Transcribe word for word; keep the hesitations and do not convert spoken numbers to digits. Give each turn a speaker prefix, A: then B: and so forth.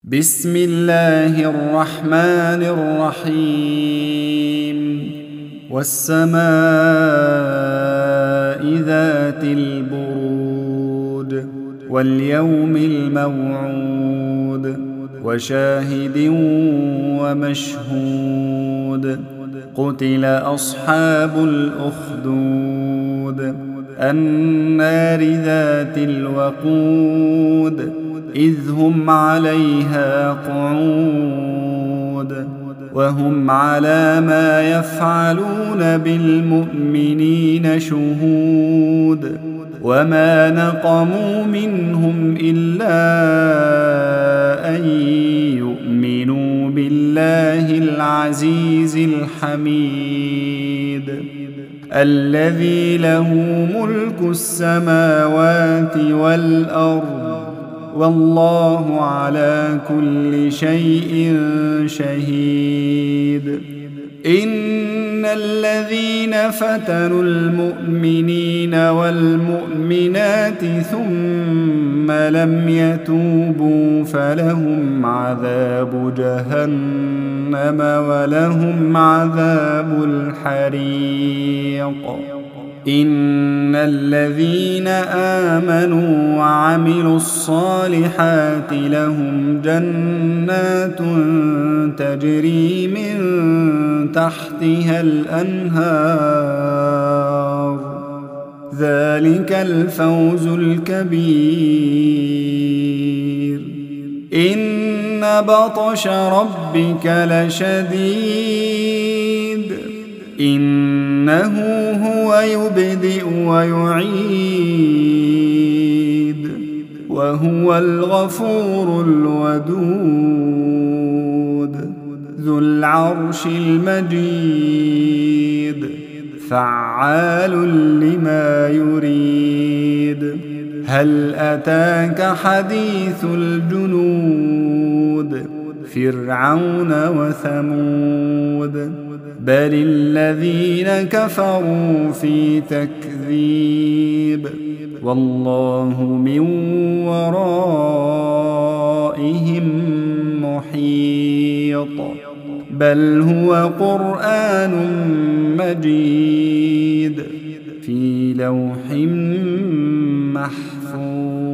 A: بسم الله الرحمن الرحيم والسماء ذات البرود واليوم الموعود وشاهد ومشهود قتل أصحاب الأخدود النار ذات الوقود إذ هم عليها قعود وهم على ما يفعلون بالمؤمنين شهود وما نقموا منهم إلا أن يؤمنوا بالله العزيز الحميد الذي له ملك السماوات والأرض والله على كل شيء شهيد إن الذين فتنوا المؤمنين والمؤمنات ثم لم يتوبوا فلهم عذاب جهنم ولهم عذاب الحريق إن الذين آمنوا وعملوا الصالحات لهم جنات تجري من تحتها الأنهار ذلك الفوز الكبير إن بطش ربك لشديد إنه هو يبدئ ويعيد وهو الغفور الودود ذو العرش المجيد فعال لما يريد هل أتاك حديث الجنود فرعون وثمود بل الذين كفروا في تكذيب والله من ورائهم محيط بل هو قرآن مجيد في لوح محفوظ.